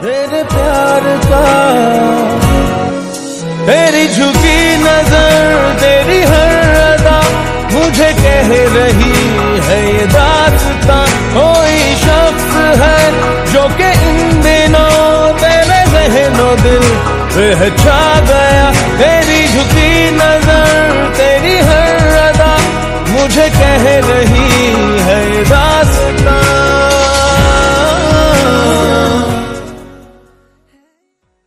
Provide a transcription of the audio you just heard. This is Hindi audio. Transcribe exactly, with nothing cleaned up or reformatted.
तेरे प्यार का, तेरी झुकी नजर, तेरी हर अदा मुझे कह रही है ये दास्तां। कोई शख्स है जो कि इन दिनों तेरे ज़हनो दिल पे छा गया। तेरी झुकी नजर,